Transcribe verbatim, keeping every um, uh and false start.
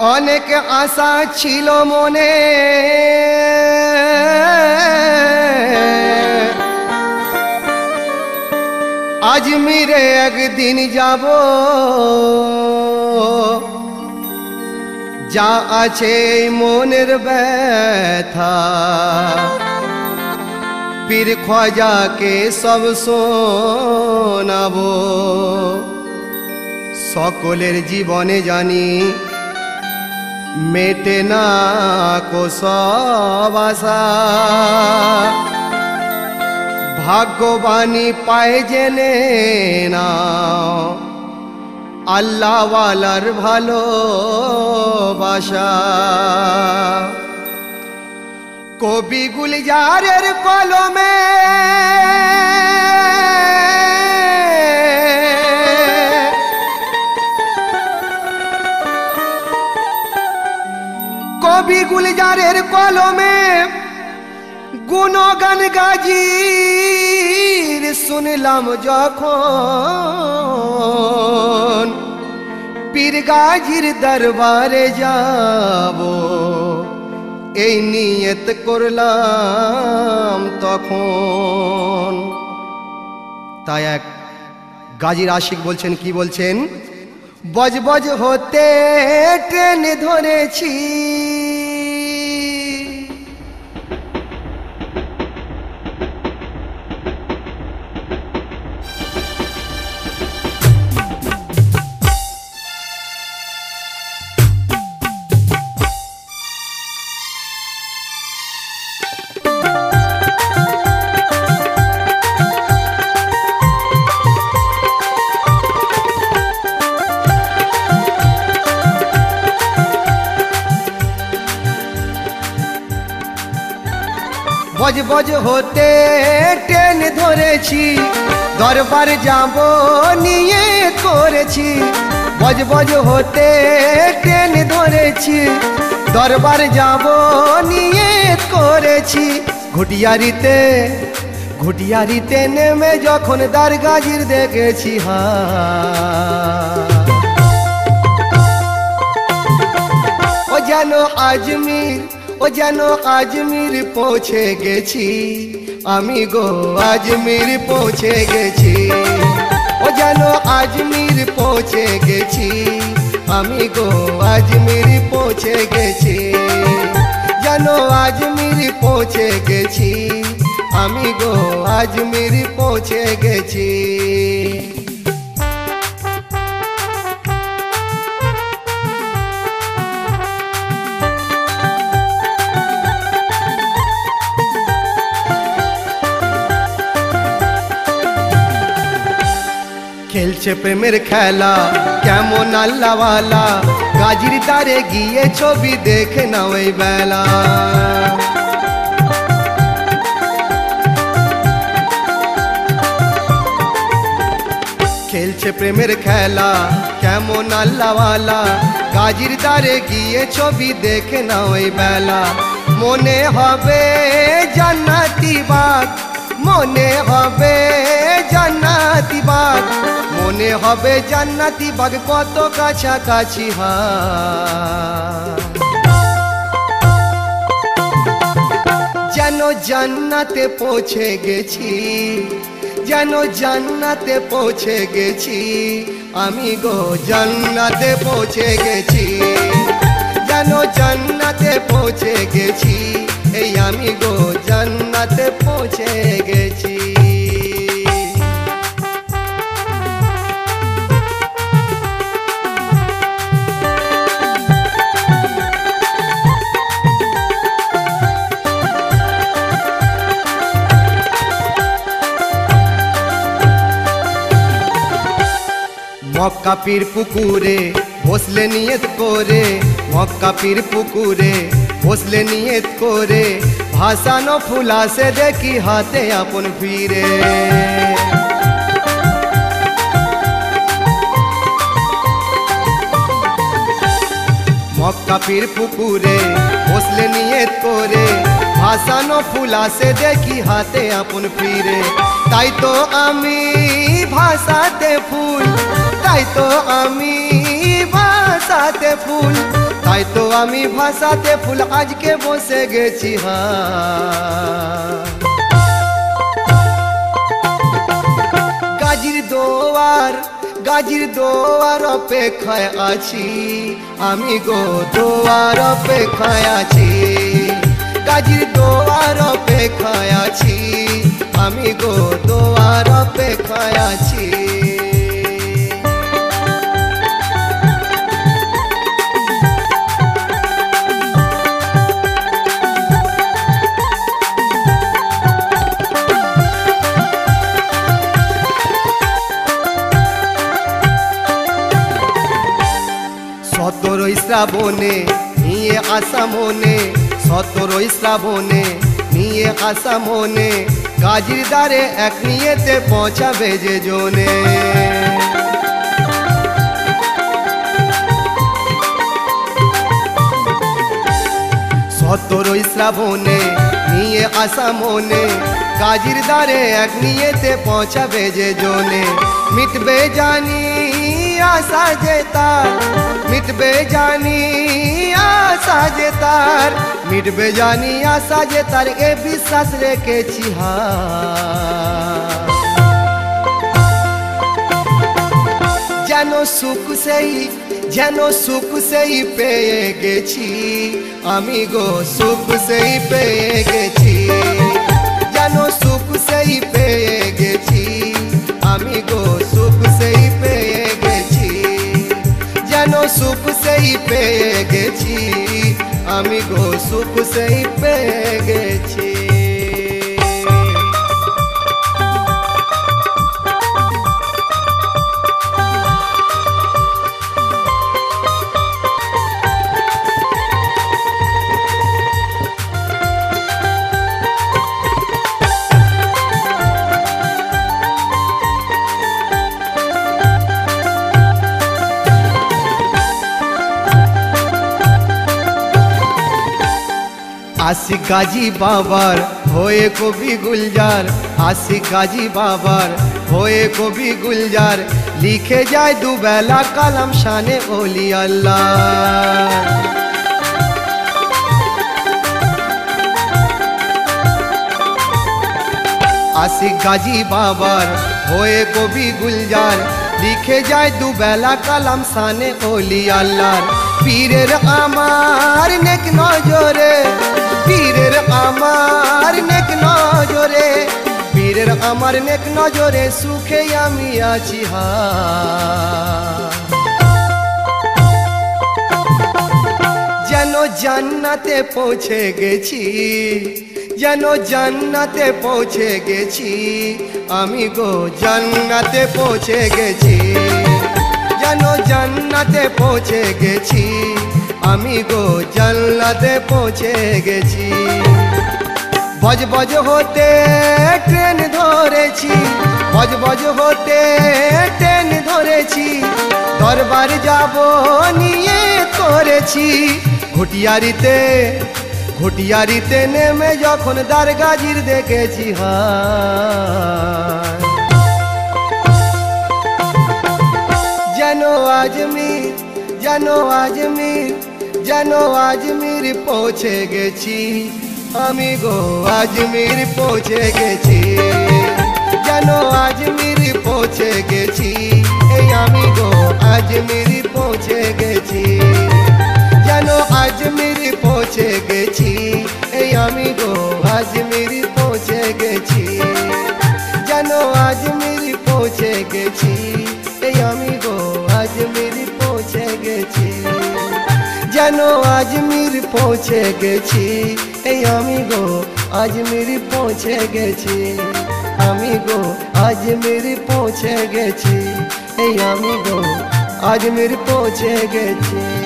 অনেক আশা ছিল মনে, আজমিরে একদিন যাব, যা আছে মনের ব্যথা পীর খ্বাজাকে সব শোনাবো। সকলের জীবনে জানি মেটে না কো সব আশা, ভাগ্যবাণী পায় জেনে নাও আল্লাহ ওয়ালার ভালোবাসা। কবি গুলজারের কলমে কবি গুলজারের কলমে গুণগান গাজির শুনলাম যখন, পীর গাজির দরবারে যাব এই নিয়ত করলাম তখন। তাই এক গাজির আশিক বলছেন, কি বলছেন? বজ বজ হতে ট্রেন ধরেছি, বজ বজ হতে ট্রেন ধরেছি, দরবার যাব নিয়ে করেছি। বজ বজ হতে ট্রেন ধরেছি, দরবার যাব নিয়ে করেছি। ঘুটিয়ারিতে ঘুটিয়ারিতে নেমে যখন দার গাজির দেখেছি হা, ও যেন আজমির ও যেন আজমির পৌঁছে গেছি আমি গো, আজমির পৌঁছে গেছি। ও যেন আজমির পৌঁছে গেছি আমি গো, আজমির পৌঁছে গেছি। যেন আজমির পৌঁছে গেছি আমি গো, আজমির পৌঁছে গেছি। খেলছে প্রেমের খেলা কেমন আল্লাহওয়ালা, গাজির দ্বারে গিয়ে ছবি দেখে নাও এই বেলা। খেলছে প্রেমের খেলা কেমন আল্লাহওয়ালা, গাজির দ্বারে গিয়ে ছবি দেখে নাও এই বেলা। মনে হবে জান্নাতি বাগ, মনে হবে জান্নাতি বাগ, মনে হবে জান্নাতি বাগ কত কাছাকাছি হা। যেন জান্নাতে পৌঁছে গেছি, যেন জান্নাতে পৌঁছে গেছি আমি গো, জান্নাতে পৌঁছে গেছি। যেন জান্নাতে পৌঁছে গেছি এই আমি গো, জান্নাতে পৌঁছে গেছি। মক্কা পীর পুকুরে বসলে নিয়ত করে, মক্কা পীর পুকুরে বসলে নিয়ত করে, ভাসানো ফুলা সে দেখি হাতে আপন ফিরে। মক্কা পীর পুকুরে বসলে নিয়ত করে, ভাসানো ফুলা সে দেখি হাতে আপন ফিরে। তাই তো আমি ভাসাতে ফুল, তাই তো আমি ভাস ভাষাতে ফুল, তাই তো আমি ভাষাতে ফুল আজকে বসে গেছি হাঁ। গাজীর দোয়ার গাজীর দোয়ার অপেক্ষায় আছি আমি গো, দোয়ার অপেক্ষায় আছি। গাজীর দোয়ার অপেক্ষায় আছি আমি গো, দোয়ার অপেক্ষায় আছি। সতেরোই শ্রাবণে নিয়ে আসা মনে, সতেরোই শ্রাবণে নিয়ে আসা মনে, গাজীর দ্বারে এক নিয়েতে পৌঁছাবে যে জনে। সতেরোই শ্রাবণে নিয়ে আসা মনে, গাজীর দ্বারে এক নিয়েতে পৌঁছাবে যে জনে। মিটবে জানি আশা যে তার, মিটবে জানি আশা যে তার, মিটবে জানি আশা যে তার, এ বিশ্বাস রেখেছি হাঁ। যেন সুখ সেই যেন সুখ সেই পেয়ে গেছি আমি গো, সুখ সেই পেয়ে গেছি। যেন সুখ সেই পেয়ে গেছি আমি গো, সুখ সেই পেয়ে গেছি। যেন সুখ সেই পেয়ে গেছি আমি গো, সুখ সেই পেয়ে গেছি। আশিক গাজী বাবার হয়ে কবি গুলজার, আশিক গাজী বাবার হয়ে কবি গুলজার, লিখে যায় দুবেলা কালাম শানে ওলি আল্লাহ। আশিক গাজী বাবার হয়ে কবি গুলজার, লিখে যায় দুবেলা কালাম শানে ওলি আল্লাহ। পীরের আমার নেক নজরে, পীরের আমার নেক নজরে, পীরের আমার নেক নজরে সুখে আমি আছি হাঁ। যেন জান্নাতে পৌঁছে গেছি, যেন জান্নাতে পৌঁছে গেছি আমি গো, জান্নাতে পৌঁছে গেছি। যেন জান্নাতে পৌঁছে গেছি আমি গো, জান্নাতে পৌঁছে গেছি। বজ বজ হতে ট্রেন ধরেছি, বজ বজ হতে ট্রেন ধরেছি, দরবার যাব নিয়ে করেছি। ঘটিয়ারিতে ঘটিয়ারিতে নেমে যখন দ্বার গাজীর দেখেছি হাঁ। যেন আজমির যেন আজমির যেন আজমির পৌঁছে গেছি আমি গো, আজমির পৌঁছে গেছি। যেন আজমির পৌঁছে গেছি এই আমি গো, আজমির পৌঁছে গেছি। যেন আজমির পৌঁছে গেছি এই আমি গো, আজমির পৌঁছে গেছি। যেন আজমির পৌঁছে গেছি এই আমি গো, আজমির পৌঁছে গেছি। যেন আজমির পৌঁছে গেছি এই আমি গো, আজমির পৌঁছে গেছি। আমি গো আজমির পৌঁছে গেছি এই আমি গো, আজমির পৌঁছে গেছি।